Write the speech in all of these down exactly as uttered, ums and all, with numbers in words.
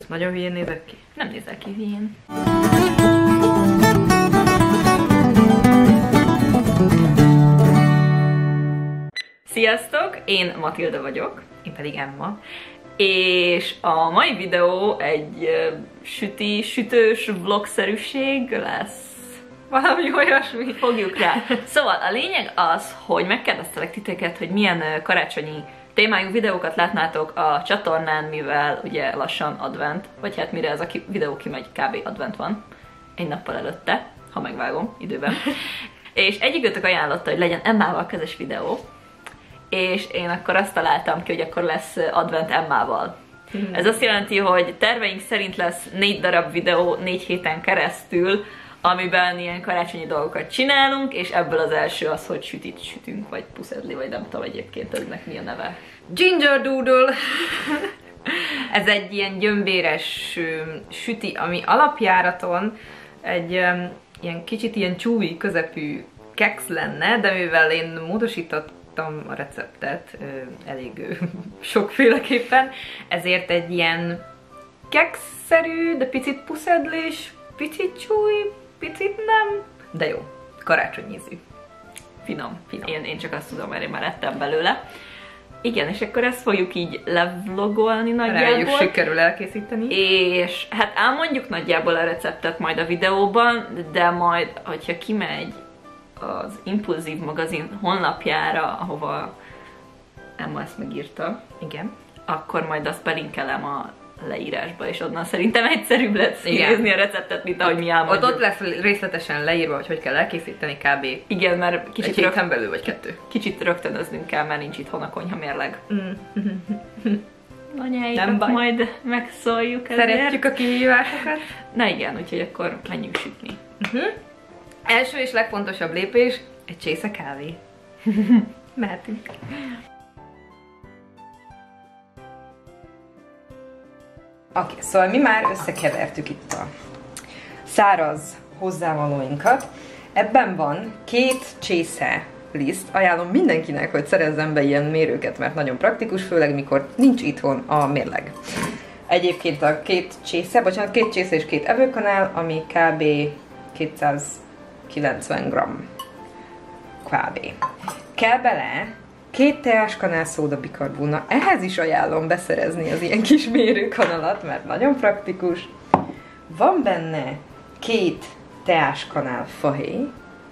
Nagyon hülyén nézek ki? Nem nézel ki hülyén. Sziasztok! Én Matilda vagyok, én pedig Emma. És a mai videó egy uh, süti, sütős vlogszerűség lesz. Valami olyasmi. Fogjuk rá. Szóval a lényeg az, hogy megkérdeztelek titeket, hogy milyen uh, karácsonyi témájú videókat látnátok a csatornán, mivel ugye lassan advent, vagy hát mire ez a ki videó kimegy, kb. Advent van. Egy nappal előtte, ha megvágom időben. És egyikőtök ajánlotta, hogy legyen Emmával közös videó. És én akkor azt találtam ki, hogy akkor lesz advent Emmával. Mm. Ez azt jelenti, hogy terveink szerint lesz négy darab videó négy héten keresztül, amiben ilyen karácsonyi dolgokat csinálunk, és ebből az első az, hogy sütit sütünk, vagy puszedli, vagy nem tudom egyébként eznek mi a neve. Ginger Doodle! Ez egy ilyen gyömbéres süti, ami alapjáraton egy um, ilyen kicsit ilyen chewy közepű keksz lenne, de mivel én módosítottam a receptet ö, elég ö, sokféleképpen, ezért egy ilyen kekszszerű, de picit puszedlés, picit chewy, picit nem, de jó, karácsonyízű. Finom, finom. Én, én csak azt tudom, mert én már ettem belőle. Igen, és akkor ezt fogjuk így levlogolni nagyjából. Reméljük sikerül elkészíteni. És hát elmondjuk nagyjából a receptet majd a videóban, de majd, hogyha kimegy az Impulzív magazin honlapjára, ahova Emma ezt megírta, igen, akkor majd azt belinkelem a leírásba, és onnan szerintem egyszerűbb lesz nézni a receptet, mint ahogy mi elmondjuk. Ott, ott lesz részletesen leírva, hogy hogy kell elkészíteni kb. Igen, mert kicsit egy héten belül vagy kettő. Kicsit rögtönöznünk kell, mert nincs itthon a konyha mérleg. Mm. Anyáikat majd megszóljuk ezért. Szeretjük a kihívásokat. Na igen, úgyhogy akkor menjünk sütni. Uh-huh. Első és legfontosabb lépés, egy csésze kávé. Mehetünk. Oké, okay, szóval mi már összekevertük itt a száraz hozzávalóinkat. Ebben van két csésze liszt. Ajánlom mindenkinek, hogy szerezzen be ilyen mérőket, mert nagyon praktikus, főleg mikor nincs itthon a mérleg. Egyébként a két csésze, bocsánat, két csésze és két evőkanál, ami kb. kétszázkilencven gramm. Kb. Kell bele két teáskanál szódabikarbóna. Ehhez is ajánlom beszerezni az ilyen kis mérőkanalat, mert nagyon praktikus. Van benne két teáskanál fahéj.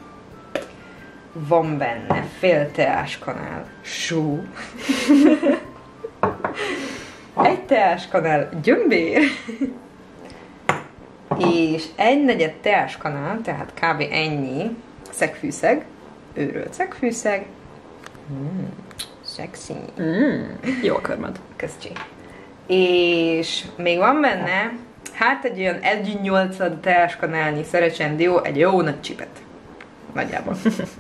Van benne fél teáskanál só. Egy teáskanál gyömbér. És egy negyed teáskanál, tehát kb. Ennyi szegfűszeg, őrölt szegfűszeg. Mm, sexy. Mm, jó a körmöd. Köszcsi. És még van benne, hát egy olyan egy nyolcad teáskanálnyi szerecsendió, egy jó nagy csipet. Nagyjából.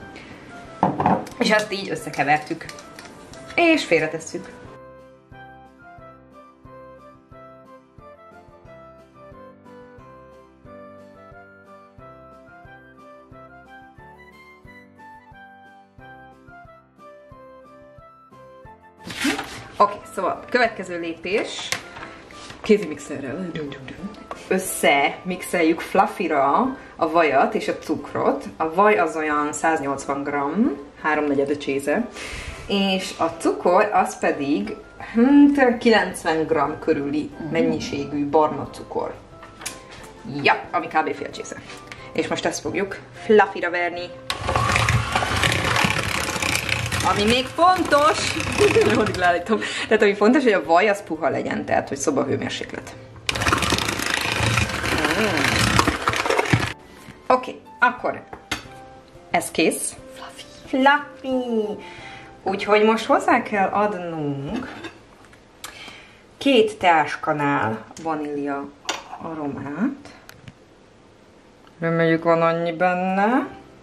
És azt így összekevertük. És félretesszük. Oké, okay, szóval következő lépés, kézimixerrel összemixeljük fluffyra a vajat és a cukrot. A vaj az olyan száznyolcvan gramm, háromnegyed csésze, és a cukor az pedig hm, kilencven gramm körüli mennyiségű barna cukor. Ja, ami kb. Fél csésze. És most ezt fogjuk fluffyra verni. Ami még fontos, hogy leállítom, tehát ami fontos, hogy a vaj az puha legyen, tehát hogy szobahőmérséklet. Mm. Oké, okay, akkor ez kész. Fluffy. Fluffy. Úgyhogy most hozzá kell adnunk két teáskanál vanília aromát. Reméljük van annyi benne.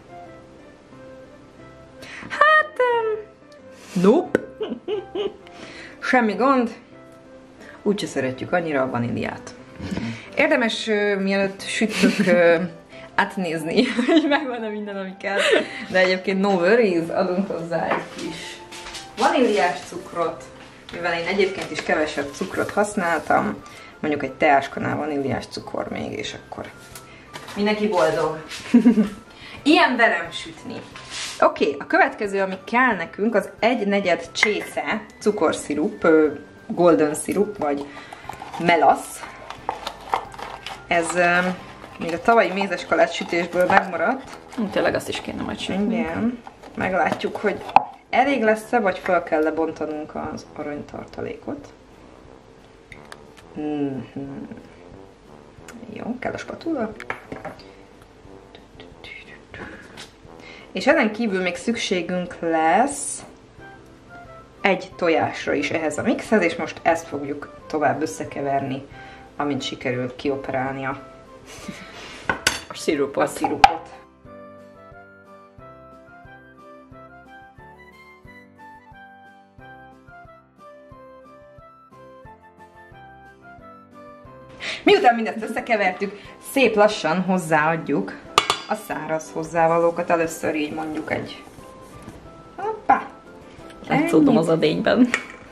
Hát, um, nope. Semmi gond. Úgyse szeretjük annyira a vaníliát. Érdemes, uh, mielőtt sütök, uh, átnézni, hogy megvan-e minden, ami kell. De egyébként no worries, adunk hozzá egy kis vaníliás cukrot, mivel én egyébként is kevesebb cukrot használtam, mondjuk egy teáskanál vaníliás cukor még, és akkor mindenki boldog. Ilyen velem sütni. Oké, okay, a következő, ami kell nekünk, az egy negyed csésze cukorszirup, golden szirup, vagy melasz. Ez uh, még a tavalyi mézeskalács sütésből megmaradt. Tényleg azt is kéne majd sütni. Igen. Meglátjuk, hogy elég lesz-e, vagy fel kell lebontanunk az aranytartalékot. Mm-hmm. Jó, kell a spatula. És ezen kívül még szükségünk lesz egy tojásra is ehhez a mixhez, és most ezt fogjuk tovább összekeverni, amint sikerült kioperálnia a szirupot. A szirupot. Miután mindezt összekevertük, szép lassan hozzáadjuk a száraz hozzávalókat. Először így mondjuk egy... Hoppá! Látszódom az edényben.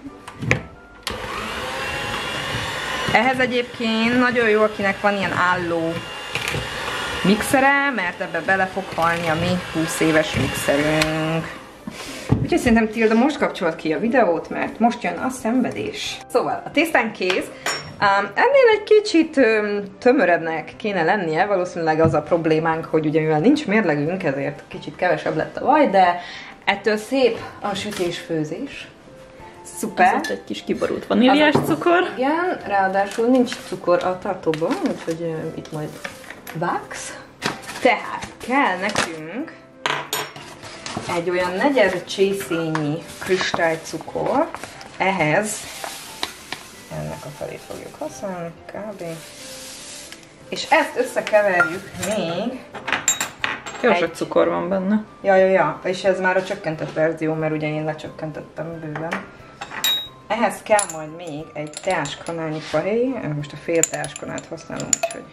Ehhez egyébként nagyon jó, akinek van ilyen álló mixere, mert ebbe bele fog halni a mi húsz éves mixerünk. Úgyhogy szerintem Tilda most kapcsolt ki a videót, mert most jön a szenvedés. Szóval a tésztán kész. Um, ennél egy kicsit um, tömörebbnek kéne lennie, valószínűleg az a problémánk, hogy ugye mivel nincs mérlegünk, ezért kicsit kevesebb lett a vaj, de ettől szép a sütés-főzés. Szuper. Ez egy kis kiborult vaníliás cukor. Igen, ráadásul nincs cukor a tartóban, úgyhogy uh, itt majd vágsz. Tehát kell nekünk egy olyan negyed csészényi kristálycukor, ehhez ennek a felét fogjuk használni, kb. És ezt összekeverjük még. Jó egy... sok cukor van benne. Ja, ja, ja. És ez már a csökkentett verzió, mert ugye én lecsökkentettem bőven. Ehhez kell majd még egy teáskanálnyi fahéj. Most a fél teáskanát használom, úgyhogy...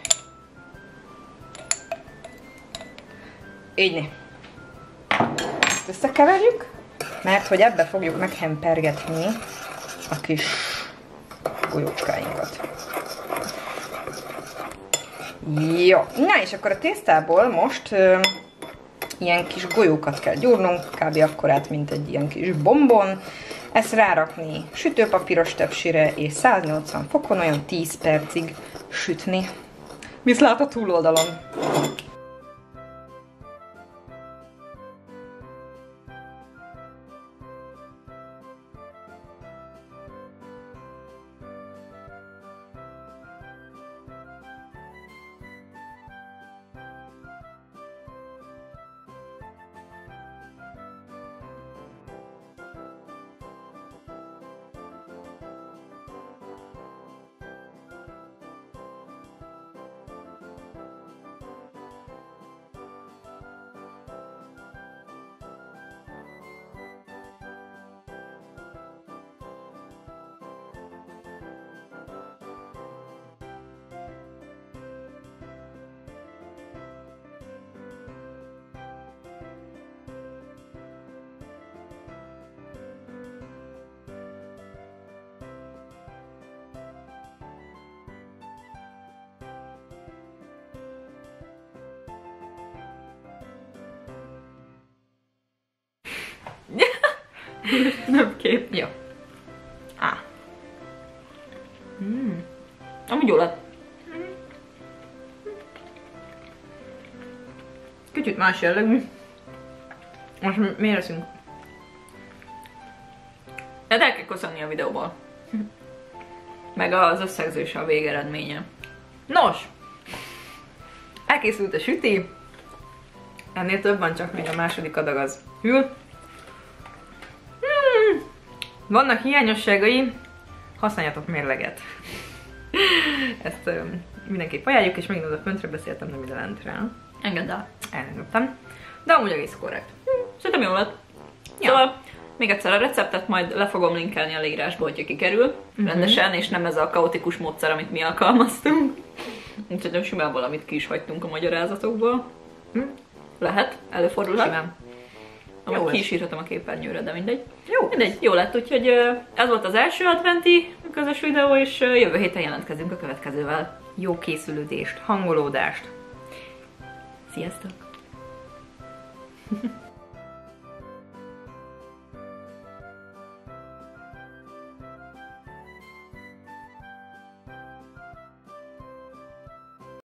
Így né. Ezt összekeverjük, mert hogy ebbe fogjuk meghempergetni a kis golyócskáinkat. Jó, na és akkor a tésztából most ö, ilyen kis golyókat kell gyúrnunk, kb. Akkorát, mint egy ilyen kis bombon. Ezt rárakni sütőpapíros tepsire, és száznyolcvan fokon olyan tíz percig sütni. Viszlát a túloldalon. Nem kép. Jó. Á. Mm. Amúgy jó lett. Kicsit más jellegű. Most miért leszünk? De el kell köszönni a videóból. Meg az összegzőse a végeredménye. Nos! Elkészült a süti. Ennél több van, csak még a második adag az hűl. Hmm. Vannak hiányosságai, használjátok mérleget. Ezt um, mindenképp ajánljuk, és megint az a pöntre beszéltem, nem ide lent rá. Engedd el. Elengedtem. De amúgy egész korrekt. Hm, szerintem jó lett. Ja. Szóval még egyszer a receptet majd le fogom linkelni a leírásba, hogyha kikerül uh-huh. rendesen, és nem ez a kaotikus módszer, amit mi alkalmaztunk. Úgyhogy nem simán valamit ki is hagytunk a magyarázatokból. Hm? Lehet, előfordulhat. Simán. Amúgy ki is írhatom a képernyőre, de mindegy. Jó. Mindegy, jó lett, úgyhogy ez volt az első adventi közös videó, és jövő héten jelentkezünk a következővel. Jó készülődést, hangolódást. Sziasztok!